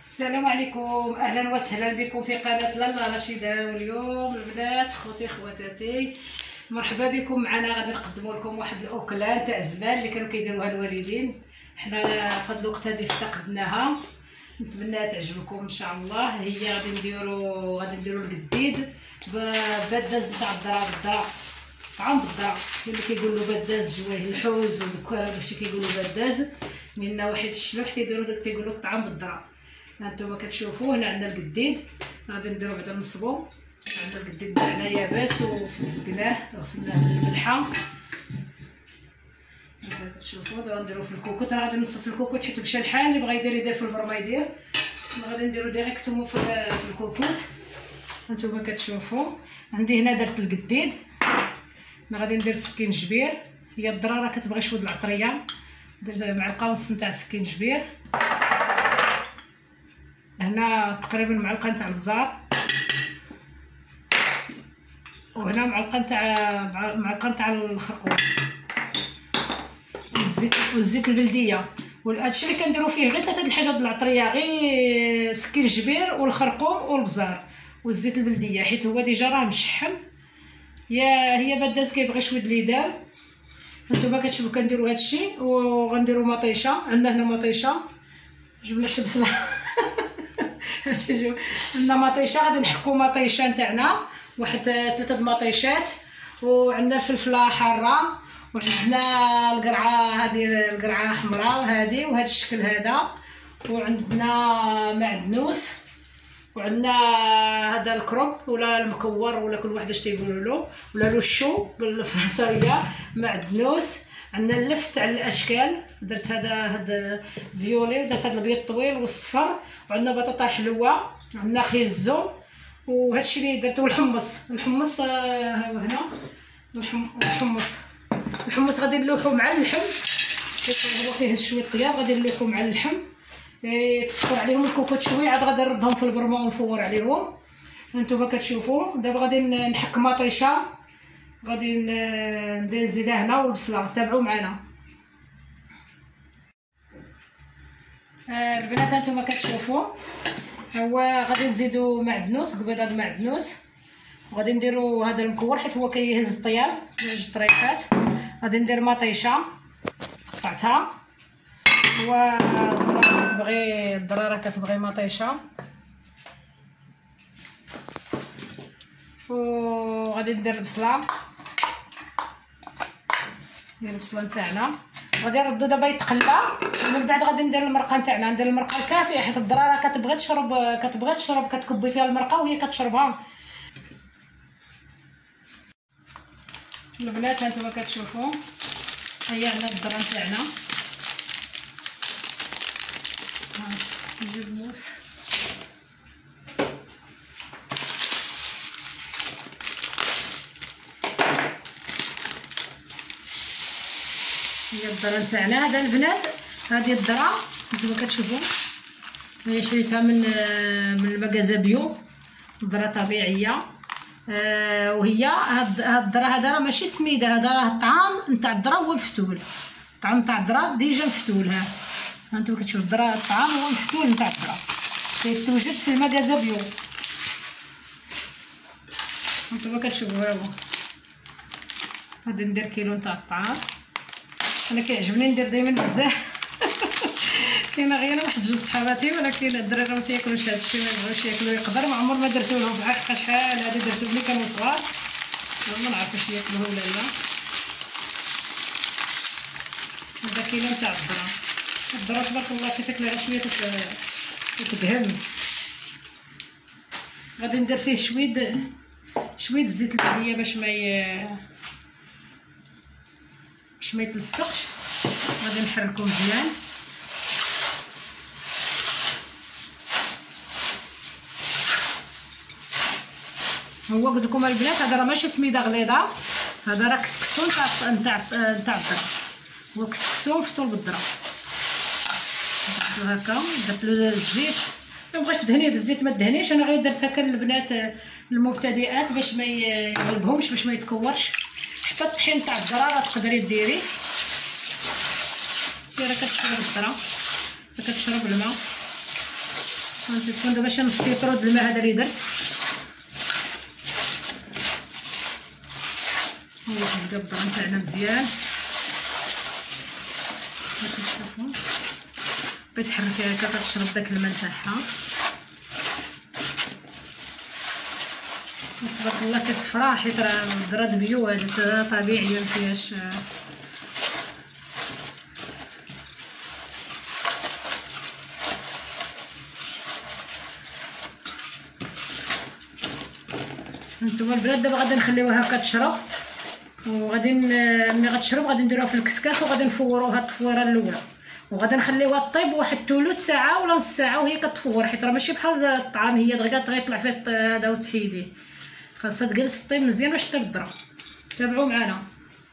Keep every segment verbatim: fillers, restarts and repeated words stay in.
السلام عليكم، اهلا وسهلا بكم في قناه لاله رشيده. واليوم البنات خوتي خواتاتي مرحبا بكم معنا. غادي نقدموا لكم واحد الاكلات تاع زمان اللي كانوا كيديروها الوالدين. حنا في هذا الوقت هذه افتقدناها، نتمنى تعجبكم ان شاء الله. هي غادي نديروا غادي نديروا القديد ببداز تاع الذره بالذره، طعام بالذره اللي كيقولوا بداز جواه الحوز وداك داكشي كيقولوا بداز. منا واحد الشلوح تيديروا داك تيقولوا الطعام بالذره. هانتوما كتشوفوا هنا عندنا القديد، غادي نديرو بعدا نصبو. عندنا القديد تاعنا يابس وفسقناه غسلناه بالملحه. هكا كتشوفوا دابا نديرو في الكوكوط. انا غادي نصب في الكوكوط حيت مشى الحال، اللي بغا يدير يدير في البر ما يدير. غادي نديرو ديريكتومون في في الكوكوط. هانتوما كتشوفوا عندي هنا درت القديد. انا غادي ندير سكين جبير، هي الضراره كتبغي شويه العطريه. درت معلقه ونص نتاع سكين جبير، هنا تقريبا معلقه نتاع البزار، وهنا معلقه نتاع معلقه نتاع الخرقوم والزيت والزيت البلديه. وهادشي اللي كنديرو فيه غير ثلاثه د الحاجات العطريه، غير سكين الجبير والخرقوم والبزار والزيت البلديه، حيت هو ديجا راه مشحم. يا هي بداز كيبغي شويه الليدان. هانتوما كتشوفوا كنديروا هادشي. وغنديروا مطيشه، عندنا هنا مطيشه جبنا شي بصله عندنا مطيشه. غادي نحكو مطيشه نتاعنا واحد ثلاثه د المطيشات. وعندنا الفلفله حاره، وعندنا القرعه هذه القرعه حمراء هذه وهذا الشكل هذا، وعندنا معدنوس، وعندنا هذا الكروب ولا المكور ولا كل واحد اش تيقولوا له، ولا لوشو بالفرنسيه. معدنوس، عندنا اللف تاع الاشكال، درت هذا هذا فيولي، ودرت هذا الابيض الطويل والصفر، وعندنا بطاطا حلوه، عندنا خيزو، وهذا الشيء اللي درته. والحمص الحمص ها هو هنا الحمص الحمص غادي نلوحو مع اللحم، حيت هو فيه شويه طياب. غادي نلوحو مع اللحم، تصفر عليهم الكوكوط شويه، عاد غادي نردهم في البرمه ونفور عليهم. هانتوما كتشوفوا دابا غادي نحك مطيشه، غادي ندير الزيده هنا والبصله. تابعوا معنا البنات. هانتوما كتشوفوا هو غادي نزيدوا معدنوس، قبيضه د معدنوس، وغادي نديروا هذا المكور حيت هو كيهز الطياب بجوج طريقات. غادي ندير مطيشه قطعتها، و كتبغي الضراره كتبغي مطيشه. وغادي ندير البصله، ندير البصله نتاعنا. غادي نردو دابا يتقلى، ومن بعد غادي ندير المرقه نتاعنا. ندير المرقه الكافيه حيت الضراره كتبغي تشرب كتبغي تشرب كتكبي فيها المرقه وهي كتشربها. البنات هانتوما كتشوفوا هي عندنا الذره نتاعنا. نجيب موس، هي الذره نتاعنا. هذا البنات هذه الذره نتوما كتشوفوا هي شريتها من من المغازا بيو، ذره طبيعيه. آه وهي هاد الذره هذا راه ماشي سميده، هذا راه الطعام نتاع الذره هو مفتول. الطعام نتاع الذره ديجا مفتول. ها هانتوما كتشوفوا الذره الطعام هو مفتول نتاع الذره، كيتوجد في المغازا بيو. هانتوما كتشوفوا ها هو. غادي ندير كيلو نتاع الطعام. انا كيعجبني ندير دائما بزاف كاينه غير واحد جوج صحاباتي، ولكن الدراري ما تياكلوش هادشي، ما يبغيوش ياكلوا. يقدر ما عمر ما درتو لهم بعقه، شحال هادي درتو ملي كانوا صغار، ما نعرف واش ياكلوه ولا لا. هذا كيلو نتاع الذره. الذره تبارك الله كي تاكلها شويه تتبهم. غادي ندير فيه شويه شويه الزيت البلديه باش ما ي... باش ما يتلصقش. غادي نحركو مزيان. هو قلت لكم البنات هذا راه ماشي سميده غليظه، هذا راه كسكسو نتاع نتاع نتاع الذره. هو كسكسو مفتول بالذره. درتو هكا، درت له الزيت. ما بغيتش تدهنيه بالزيت ما دهنيش، انا غير درت هكا للبنات المبتدئات باش ما يغلبهمش، باش ما يتكورش. حتى الطحين تاع الذره راه تقدري ديريه. راه كتشرب الذره، كتشرب الماء. فهمتي تكون دابا شي نص ليطرو د الماء هذا اللي درت. هو خص الذره نتاعنا مزيان باش تشوفوا بغيت تحركيها هكا كتشرب داك الماء نتاعها. تبارك الله كتصفرا حيت راه الذره بيو هذا طبيعيه مفيهاش. نتوما البنات دابا غادي نخليوها هكا تشرب، وغادي ملي غتشرب غادي نديروها في الكسكاس وغادي نفوروها التفويره الاولى، وغادي نخليوها طيب واحد ثلث ساعه ولا نص ساعه وهي كتفور، حيت راه ماشي بحال الطعام هي دغيا غيطلع فيه هذا وتحيديه، خاصها تجلس طيب مزيان باش طيب الذره. تابعوا معنا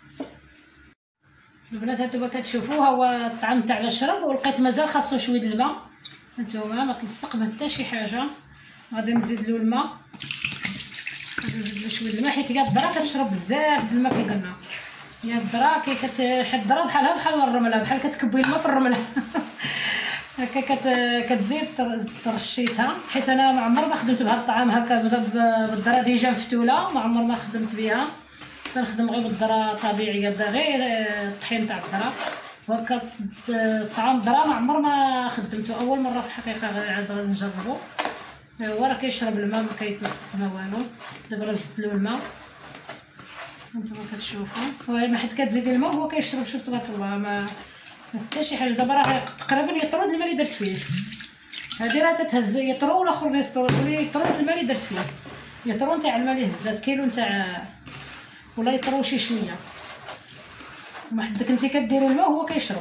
البنات. هانتوما كتشوفوا ها هو الطعام تاعنا شرب ولقيت مازال خاصو شويه د الماء. هانتوما ما تلصق ما حتى شي حاجه، غادي نزيد له الماء، غادي نزيد له شويه د الماء حيت هي الذره كتشرب بزاف د الماء كي قلنا. هي الذره كي كتحد الذره بحالها بحال الرمله، بحال كتكبي الماء في الرمله هكا كتزيد ترشيتها، حيت انا ما عمر ما خدمت بهذا الطعام هكا بالذره ديجا مفتوله، ما عمر ما خدمت بها، كنخدم غير بالذره طبيعيه غير الطحين تاع الذره وهكا. الطعام الذره ما عمر ما خدمته، اول مره في الحقيقه غادي نجربو. هو راه كيشرب الماء ما كيتلصق ما والو. دابا راه زدت له الماء هانتوما كتشوفوا، وما حيت كتزيدي الماء هو كيشرب. شوف تبارك الله ما حتى شي حاجه. دابا راه تقريبا يطرو د الماء اللي درت فيه، هادي راه تتهز يطرو والاخر يطرو يطرو د الماء اللي درت فيه، يطرو نتاع الماء اللي هزات كيلو نتاع ولا يطرو شي شويه، وما حدك انت كديري الماء هو كيشرب.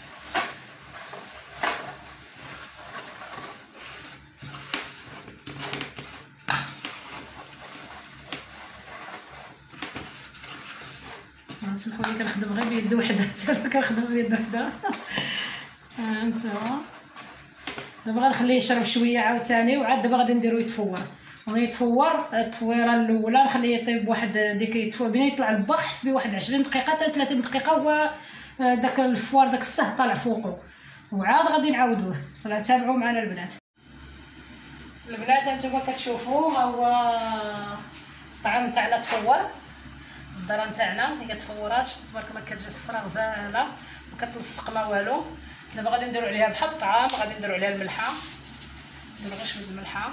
سمحوا لي كنخدم غير بيد وحده، حتى كنخدم بيد وحده. ها انتما دابا غنخليه يشرب شويه عاوتاني، وعاد دابا غادي نديرو يتفور. وملي يتفور التفويره الاولى نخليه يطيب واحد ديك يتفور بين يطلع الباق حسبي واحد عشرين دقيقه حتى ثلاثين دقيقه هو داك الفوار داك الصه طالع فوقو، وعاد غادي نعاودوه. فلا تابعوا معنا البنات. البنات هانتوما كتشوفوا ها هو الطعام تاعنا تفور، الذره نتاعنا هي تفورات تبارك الله كتجي صفرا غزاله ما كتلصق ما والو. دابا غادي نديرو عليها بحال الطعام، غادي نديرو عليها الملحه، نديرو غير شويه الملحه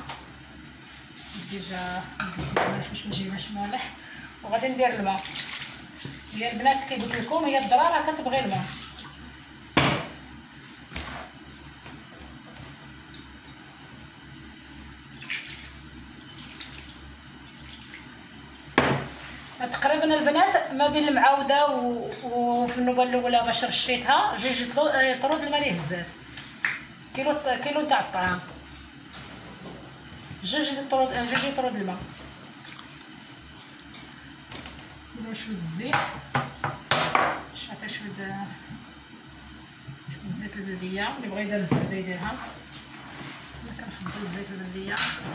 ديجا الملح باش ما يجيناش مالح، وغادي ندير الماء. هي البنات كي قلت لكم هي الذره راه كتبغي الماء. تقريبا البنات ما بين المعاوده وفي النوبه الاولى باش رشيتها جوج يطرو د الماء اللي هزات، كيلو كيلو تاع الطعام، جوج يطرو جوج يطرو د الماء. نديرو شويه الزيت، حتى شويه شويه الزيت البلديه، اللي بغى يدير الزبده يديرها، انا كنفضل الزيت البلديه.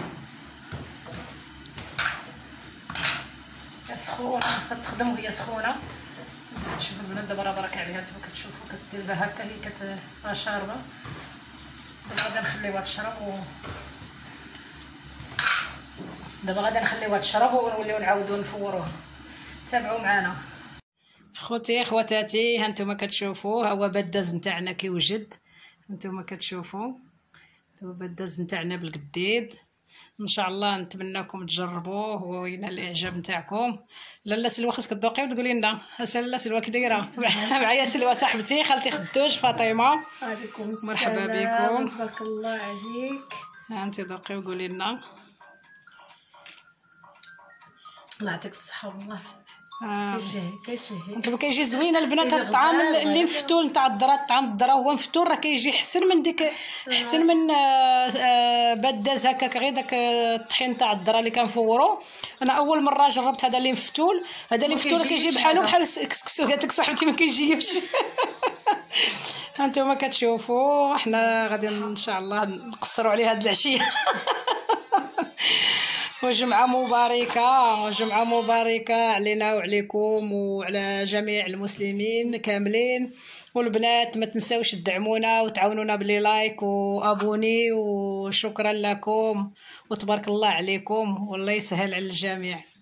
سخونه خاصها تخدم وهي سخونه. شوفوا البنات دابا راه برك عليها، نتوما كتشوفوا كدير لها هكا هي كت راه شاربه. دابا غادي نخليوها تشرب و دابا غادي نخليوها تشرب ونوليو نعاودو نفوروها. تابعوا معنا خوتي خواتاتي. هانتوما كتشوفوا ها هو بداز نتاعنا كيوجد، هانتوما كتشوفوا دابا بداز نتاعنا بالقديد. ان شاء الله نتمناكم تجربوه وينال الاعجاب نتاعكم. لاله سلوى خاصك تذوقي وتقولي لنا. لاله سلوى كي دايره؟ معايا سلوى صاحبتي خالتي خدوج فاطمه. وعليكم السلام، مرحبا بكم، تبارك الله عليك. ها انت ذوقي وقولي لنا. الله يعطيك الصحه والله. آه. كيجي كيجي انتما كيجي زوين البنات. الطعام اللي مفتول نتاع الذره، الطعام الذره هو مفتول راه كيجي حسن من ديك حسن من آه آه بداز هكاك غير داك الطحين تاع الذره اللي كنفورو. انا اول مره جربت هذا اللي مفتول، هذا اللي مفتول كيجي بحالو بحال الكسكسو. قالت لك صاحبتي ما كيجيبش. هانتوما كتشوفوا حنا غادي ان شاء الله نقصروا عليه هاد العشيه. وجمعة مباركة، جمعة مباركة علينا وعليكم وعلى جميع المسلمين كاملين. والبنات ما تنساوش تدعمونا وتعاونونا بلي لايك وابوني، وشكرا لكم وتبارك الله عليكم والله يسهل على الجميع.